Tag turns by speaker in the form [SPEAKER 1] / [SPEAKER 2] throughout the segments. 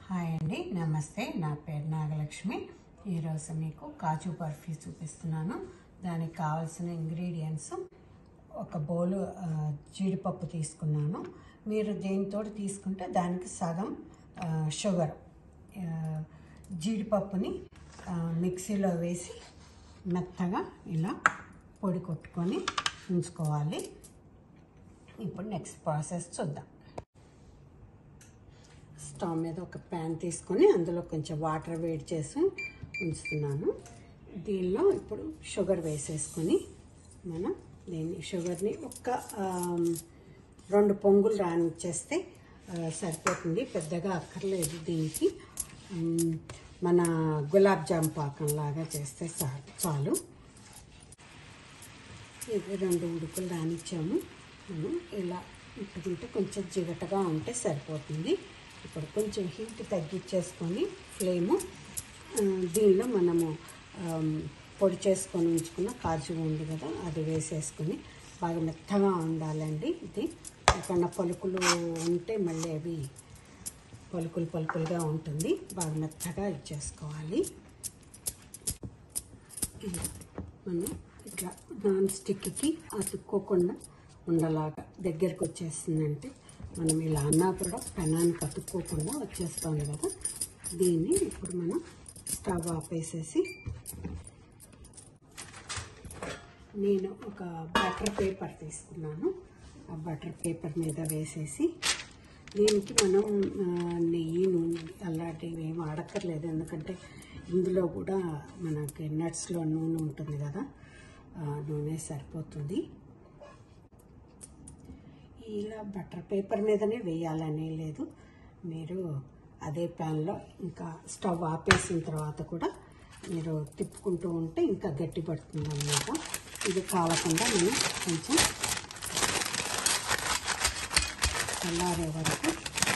[SPEAKER 1] Hi అండి, నమస్తే. నా పేరు నాగలక్ష్మి. ఈరోజు మీకు కాజు బర్ఫీ చూపిస్తున్నాను. దానికి కావాల్సిన ఇంగ్రీడియంట్స్ ఒక బౌలు జీడిపప్పు తీసుకున్నాను. మీరు దేనితో తీసుకుంటే దానికి సగం షుగర్. జీడిపప్పుని మిక్సీలో వేసి మెత్తగా ఇలా పొడి కొట్టుకొని ఉంచుకోవాలి. ఇప్పుడు నెక్స్ట్ ప్రాసెస్ చూద్దాం. స్టవ్ మీద ఒక ప్యాన్ తీసుకొని అందులో కొంచెం వాటర్ వేడి చేసి ఉంచుతున్నాను. దీనిలో ఇప్పుడు షుగర్ వేసేసుకొని మనం షుగర్ని ఒక 2 పొంగులు రానిచ్చేస్తే సరిపోతుంది. పెద్దగా అక్కర్లేదు. దీనికి మన గులాబ్ జామ్ పాకంలాగా చేస్తే చాలు. ఇది 2 ఉడుకులు రానిచ్చాము. మనం ఇలా ఇప్పుడుంటే కొంచెం జిగటగా ఉంటే సరిపోతుంది. ఇప్పుడు కొంచెం హీట్ తగ్గించేసుకొని ఫ్లేము దీనిలో మనము పొడి చేసుకొని ఉంచుకున్న కాజు ఉంది కదా, అది వేసేసుకొని బాగా మెత్తగా ఉండాలండి. ఇది ఎక్కడన్నా పలుకులు ఉంటే మళ్ళీ అవి పలుకులుగా ఉంటుంది. బాగా మెత్తగా ఇచ్చేసుకోవాలి. మనం ఇట్లా నాన్ స్టిక్కి అతుక్కోకుండా ఉండలాగా దగ్గరికి వచ్చేస్తుందంటే మనం ఇలా అన్నా కూడా పెనానికి అతుక్కోకుండా వచ్చేస్తుంది కదా. దీన్ని ఇప్పుడు మనం స్టవ్ ఆపేసేసి నేను ఒక బటర్ పేపర్ తీసుకున్నాను. ఆ బటర్ పేపర్ మీద వేసేసి దీనికి మనం నెయ్యి, నూనె అలాంటివి ఏమి అడక్కర్లేదు. ఎందుకంటే ఇందులో కూడా మనకి నట్స్లో నూనె ఉంటుంది కదా, నూనె సరిపోతుంది. ఇలా బటర్ పేపర్ మీదనే వేయాలనే లేదు. మీరు అదే ప్యాన్లో ఇంకా స్టవ్ ఆపేసిన తర్వాత కూడా మీరు తిప్పుకుంటూ ఉంటే ఇంకా గట్టి పడుతుంది అన్నమాట. ఇది కాలకుండా మనం కొంచెం చల్లారే వరకు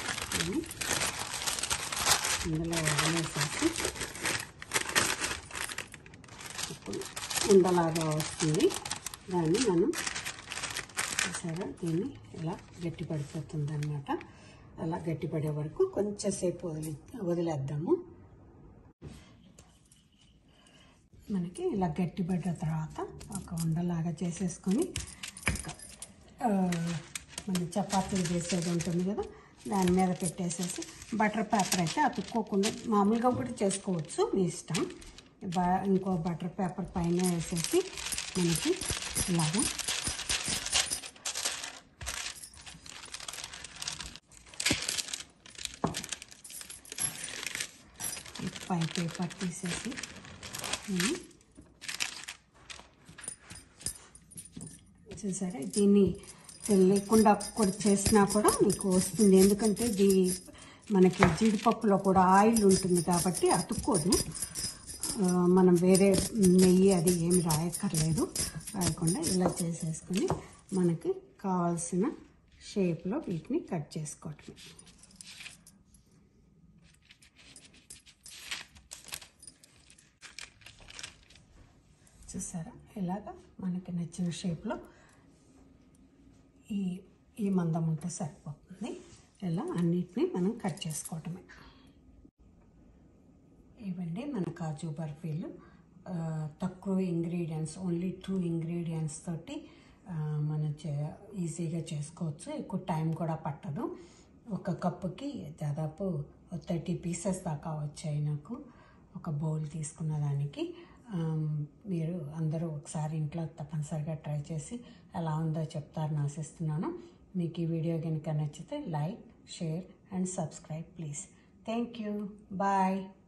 [SPEAKER 1] ఇందులో వదిలేసేసి ఇప్పుడు ఉండలాగా వస్తుంది. దాన్ని మనం సరే దీన్ని ఇలా గట్టి పడిపోతుంది అన్నమాట. అలా గట్టి పడే వరకు కొంచెంసేపు వదిలేద్దాము. మనకి ఇలా గట్టి పడిన తర్వాత ఒక ఉండలాగా చేసేసుకొని మన చపాతీలు చేసేది ఉంటుంది కదా, దాని మీద పెట్టేసేసి బటర్ పేపర్ అయితే అతుక్కోకుండా మామూలుగా కూడా చేసుకోవచ్చు, మీ ఇష్టం. ఇంకో బటర్ పేపర్ పైన వేసేసి మనకి ఇలాగా పై పేపర్ తీసేసి చూసారా, దీన్ని లేకుండా కూడా చేసినా కూడా మీకు వస్తుంది. ఎందుకంటే మనకి జీడిపప్పులో కూడా ఆయిల్ ఉంటుంది కాబట్టి అతుక్కోదు. మనం వేరే నెయ్యి అది ఏమి రాయక్కర్లేదు. రాయకుండా ఇలా చేసేసుకొని మనకి కావాల్సిన షేప్లో వీటిని కట్ చేసుకోవటం. చూసారా, ఇలాగా మనకి నచ్చిన షేప్లో ఈ మందం ఉంటే సరిపోతుంది. ఇలా అన్నిటినీ మనం కట్ చేసుకోవటమే. ఇవండి మన కాజు బర్ఫీలు. తక్కువ ఇంగ్రీడియంట్స్, ఓన్లీ 2 ఇంగ్రీడియంట్స్ తోటి మనం ఈజీగా చేసుకోవచ్చు. ఎక్కువ టైం కూడా పట్టదు. ఒక కప్పుకి దాదాపు 30 పీసెస్ దాకా వచ్చాయి నాకు ఒక బౌల్ తీసుకున్న దానికి. మీరు అందరూ ఒకసారి ఇంట్లో తప్పనిసరిగా ట్రై చేసి ఎలా ఉందో చెప్తారని ఆశిస్తున్నాను. మీకు ఈ వీడియో కనుక నచ్చితే like, share and subscribe please. Thank you. Bye.